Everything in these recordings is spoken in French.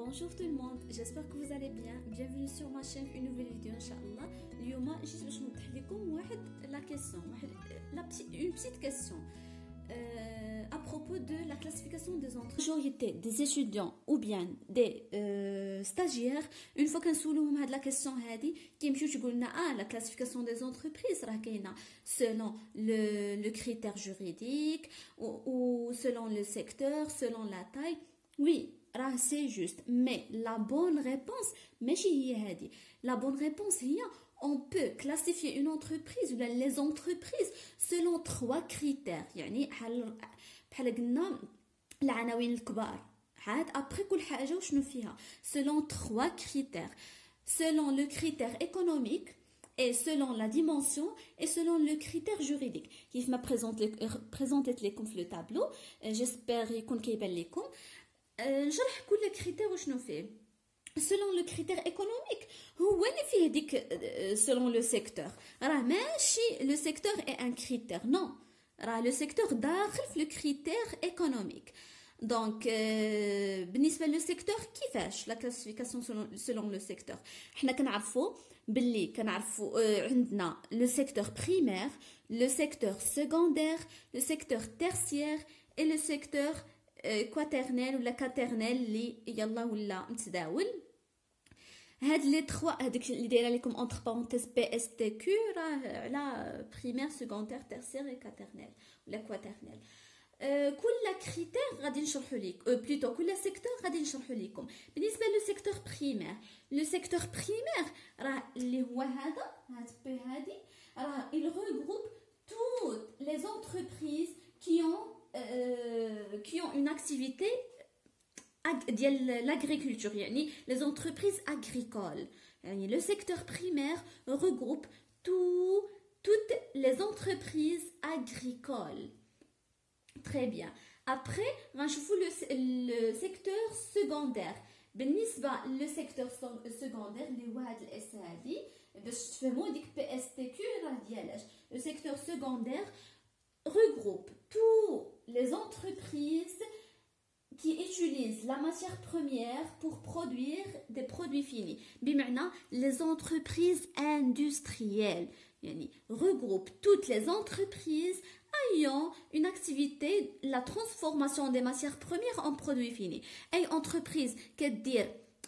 Bonjour tout le monde, j'espère que vous allez bien. Bienvenue sur ma chaîne, une nouvelle vidéo Inch'Allah. اليوم جيت باش نوضح لكم une petite question à propos de la classification des entreprises. La majorité des étudiants ou bien des stagiaires, une fois كنسولوهم هاد la question هادي كيمشيو تقول لنا la classification des entreprises راه كاينه selon le critère juridique ou selon le secteur, selon la taille. Oui, c'est juste, mais la bonne réponse, la bonne réponse, on peut classifier une entreprise ou les entreprises selon 3 critères. يعني بحال قلنا العناوين الكبار. Après كل حاجة وشنو فيها selon 3 critères. Selon le critère économique, et selon la dimension et selon le critère juridique. كيف ما présenté لكم في le tableau, j'espère يكون كيبان لكم. نشرح كل كريتير وشنو فيه. selon le critère économique هو اللي فيه ديك selon le secteur. راه ماشي le secteur est un critère, non, راه le secteur داخل في le critère économique. Donc بالنسبه لو سيكتور كيفاش لا كلاسيفيكاسيون selon le secteur. حنا كنعرفوا عندنا le secteur primaire, le secteur secondaire, le secteur tertiaire et le secteur quaternel ولا كاترنال اللي يلا ولا متداول. هاد لي 3 هذيك اللي دايره لكم entre parenthèses PSTQ راه على primaire, secondaire, tertiaire et quaternel ولا quaternel. كل كريتير غادي نشرحو ليك بلوتو كل سيكتور غادي نشرحو لكم. بالنسبه لو سيكتور بريمير, لو سيكتور بريمير راه اللي هو هذا بي هادي راه il regroupe toutes les entreprises qui ont une activité ديال l'agriculture, يعني les entreprises agricoles. يعني le secteur primaire regroupe toutes les entreprises agricoles. Très bien. Après, غنشوفوا le secteur secondaire. بالنسبه للسيكتور secondaire اللي هو هذا الاس هذه باش تفهموا ديك بي اس تي كيو راه ديالاش. Le secteur secondaire regroupe tous les entreprises qui utilisent la matière première pour produire des produits finis. بمعنى les entreprises industrielles. يعني regroupe toutes les entreprises ayant une activité, la transformation des matières premières en produits finis. أي entreprise كدير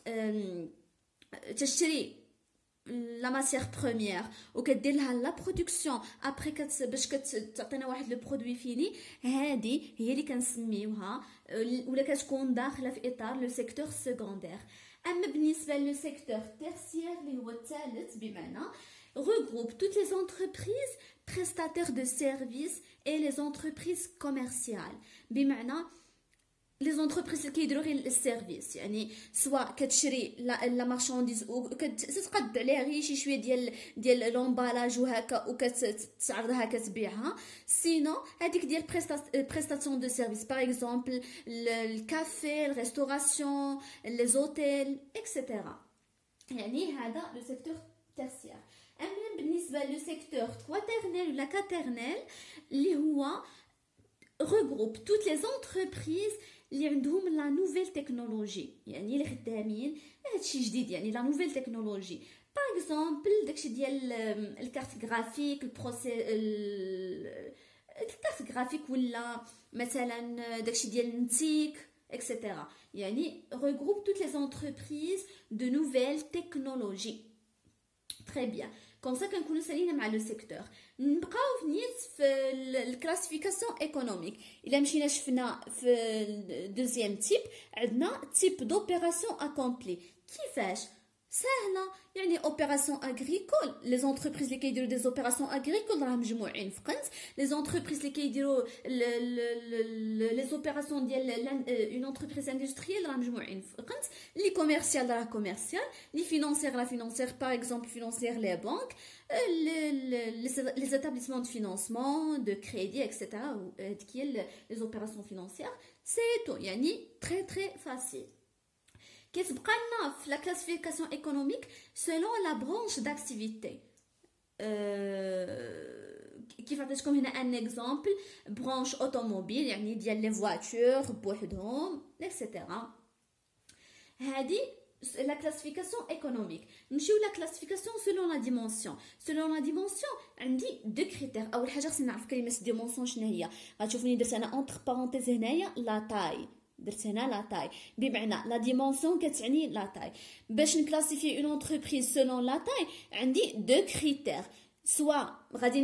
تشتري la matière première وكدير لها la production après باش كتعطينا واحد لو برودوي فيني, هذه هي اللي كنسميوها ولا كتكون داخله في اطار لو سيكتور سيكوندير. اما بالنسبه لو سيكتور تيرسيير اللي هو الثالث بمعنى regroupe toutes les entreprises prestataires de services et les entreprises commerciales. بمعنى les entreprises اللي كيديروا غير السيرفيس, يعني سواء كتشري لا مارشانديز وكتقاد عليها غير شي شويه ديال لومبالاج وهكا وكتعرضها كتبيعها. سينو هذيك ديال بريستاسيون دو سيرفيس, باغ اكزومبل الكافي, الريستوراسيون, لي زوتيل اكسيتيرا. يعني هذا لو سيكتور تيرسيير. اما بالنسبه لو سيكتور كواترنيل ولا كاترنيل اللي هو regroupe toutes les entreprises اللي عندهم لا نوفيل تكنولوجي, يعني اللي خدامين هادشي جديد, يعني لا نوفيل تكنولوجي. باغ اكزومبل داكشي ديال الكارت غرافيك, الكارت غرافيك ولا مثلا داكشي ديال النتيك اكسيتيرا. يعني regroupe toutes les entreprises de nouvelles technologies. Très bien. Comme ça كنكونوا سالينا مع لو سيكتور. نبقاو في نيت في الكلاسيفيكاسيون ايكونوميك. الا مشينا شفنا في دوزيام تيب عندنا تيب دوبيراسيون اكومبلي. كيفاش سهله, يعني اوبيراسيون اغريكول, لي زونتربريز اللي كيديروا دي زوبيراسيون اغريكول راه مجموعين في قنت. لي زونتربريز اللي كيديروا لي زوبيراسيون ديال اون انتربريز اندستريال راه مجموعين في قنت. لي كوميرسيال راه كوميرسيال, لي فينانسيير راه فينانسيير, باغ اكزومبل فينانسيير لي بانك, les établissements de financement, de crédit, etc. qui est les opérations financières, c'est tout. يعني très très facile. كيتبقى لنا في la classification économique selon la branche d'activité. كيف عطيتكم هنا ان اكزامبل, برانش اوتوموبيل يعني ديال لي فواتور بوحدهم اكسيتيرا. هذه la classification économique. نمشيو la classification selon la dimension. selon la dimension عندي دو كريتير. اول حاجه خصني نعرف كلمه ديمونسيون شنو هي. غتشوفني درت انا اونتر بارونتيز هنايا لا تاي، درت هنا لا تاي، بمعنى لا ديمونسيون كتعني لا تاي. باش نكلاسيفي اون انتربريز سولون لا تاي عندي دو كريتير. سوا غادي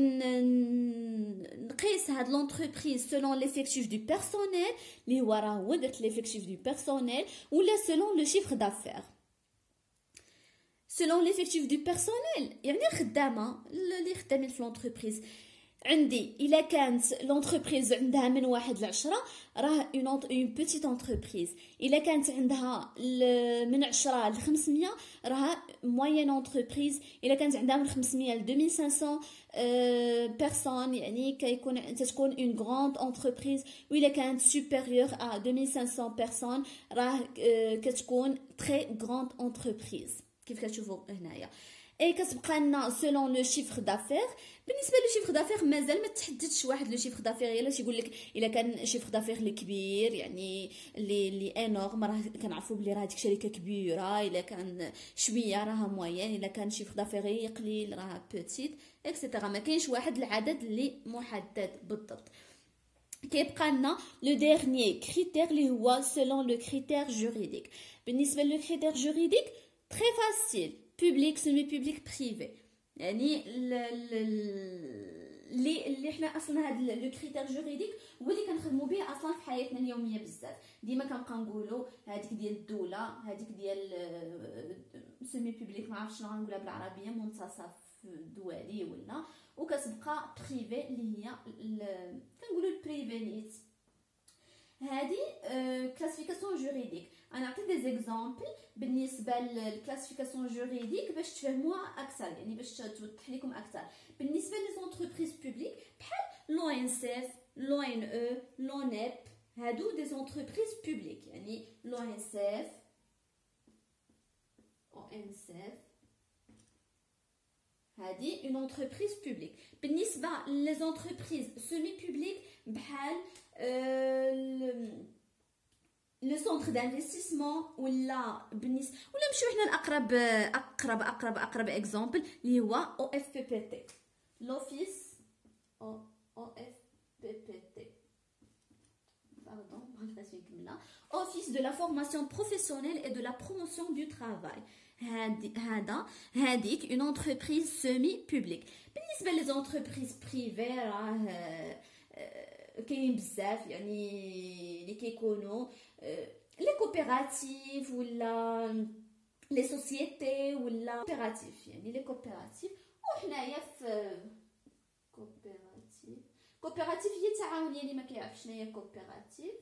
نقيس هاد لونتربريز سولون ليفيكتيف دو بيرسونيل اللي هو راه هو درت ليفيكتيف دو بيرسونيل، ولا سولون لو شيفر دافير. سولون ليفيكتيف دو بيرسونيل يعني الخدامه اللي خدامين في لونتربريز. عندي الا كانت لونتربريز عندها من 1 ل 10 راه اون بيتيت انتربريز. الا كانت عندها من 10 ل 500 راها موين انتربريز. الا كانت عندها من 500 ل 2500 بيرسون يعني تكون اون غراند انتربريز. والا كانت سوبيريور ا 2500 بيرسون راه كتكون تري غراند انتربريز كيف كتشوفوا هنايا. اي كتبقى لنا سولون لو شيفر دافير. بالنسبه لو شيفر دافير مازال ما تحددش واحد لو شيفر دافير، يلا تيقول لك الا كان شيفر دافير اللي كبير يعني اللي انورم راه كنعرفوا بلي راه ديك شركه كبيره، الا كان شويه راه موين، الا كان شيفر دافير قليل راه بوتيت اكسيتيرا. ما كاينش واحد العدد اللي محدد بالضبط. كيبقى لنا لو ديرنيي كريتير اللي هو سولون لو كريتير جوريديك. بالنسبه لو كريتير جوريديك تري فاسيل، بوبليك سيمي بوبليك بريفي. يعني اللي حنا اصلا هاد لو كريتير جوريديك هو اللي كنخدموا به اصلا في حياتنا اليوميه بزاف. ديما كنبقى نقولوا هذيك ديال الدوله، هذيك ديال سيمي بوبليك ما عرفتش شنو غنقولها بالعربيه، منتصف دولي ولا، وكتبقى بريفي اللي هي كنقولوا البريفي نيت. هذه كلاسيفيكاسيون جوريديك. انا نعطي دي زيكزامبل بالنسبه للكلاسيفيكاسيون جوريديك باش تفهموها اكثر، يعني باش توضح لكم اكثر. بالنسبه للزونتربريز بوبليك بحال لو ان سي اف، لو ان او، لو نيب، هادو دي زونتربريز بوبليك. يعني لو ان سي اف، او ان سي اف هذه اون انتربريز بوبليك. بالنسبه لي زونتربريز سيمي بوبليك بحال لو سونتر دانفستيسمون، ولا بالنسبه ولا نمشيو حنا اقرب اكزامبل اللي هو او اف بي بي تي، لوفيس او اف بي بي تي، باردون بغيت نكملها، اوفيس دو لا فورماسيون بروفيسيونيل اي دو لا بروموسيون دو ترافاي. هذيك اون انتربريز سيمي بوبليك. بالنسبه لي زونتربريز بريفي راه كاين بزاف، يعني اللي كيكونوا لي كوبيراتيف ولا لي سوسيتي ولا كوبيراتيف، يعني لي كوبيراتيف. وحنايا في كوبيراتيف هي تعاونيه. اللي ما كيعرفش شنو هي كوبيراتيف،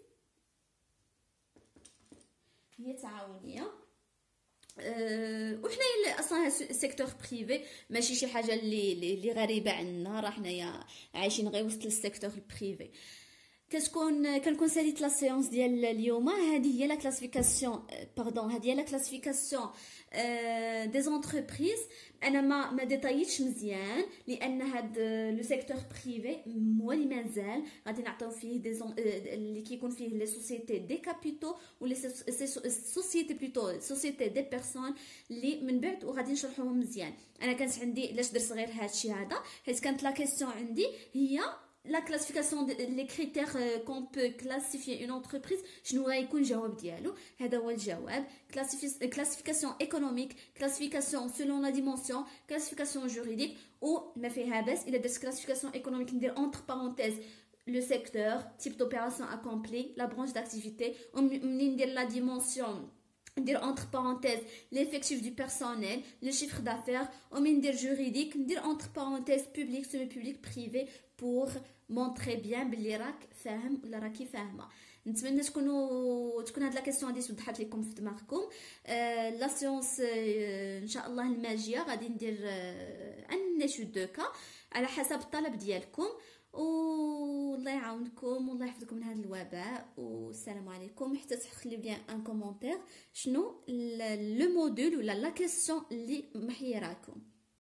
هي تعاونيه. وحنايا اصلا سيكتور بريفي ماشي شي حاجه اللي غريبه عنا، راه حنايا عايشين غير وسط السيكتور البريفي. كنكون ساليت لا سيونس ديال اليوم. هذه هي لا كلاسيفيكاسيون هذه هي لا كلاسيفيكاسيون دي زونتربريز. انا ما ديتايتش مزيان لان هاد لو سيكتور بريفي هو اللي مازال غادي نعطيو فيه اللي كيكون فيه لي سوسيتي دي كابيتو ولا سوسيتي بلوتو سوسيتي دي بيرسون اللي من بعد وغادي نشرحوهم مزيان. انا كانت عندي علاش درت غير هادشي هذا حيت كانت لا كيسيون عندي هي la classification les critères qu'on peut classifier une entreprise. شنو غيكون الجواب ديالو؟ هذا هو الجواب. classification économique, classification selon la dimension, classification juridique. وما فيها بس الا درت classification économique ندير entre parenthèses le secteur, type d'opération accomplie, la branche d'activité. ومنين ندير la dimension ندير entre parenthèses l'effectif du personnel, le chiffre d'affaires. ومن ندير juridique ندير entre parenthèses public, semi-public, privé pour montrer bien بلي راك فاهم ولا راكي فاهمه. نتمنى تكون هاد لا كيسيون هادي توضحت لكم في دماغكم. لا سيونس ان شاء الله الماجيه غادي ندير ان شو دوكا على حسب الطلب ديالكم. والله يعاونكم والله يحفظكم من هذا الوباء. والسلام عليكم. حتى تخليو لي ان كومونتير شنو لو موديل ولا لا كيسيون اللي محيراكم.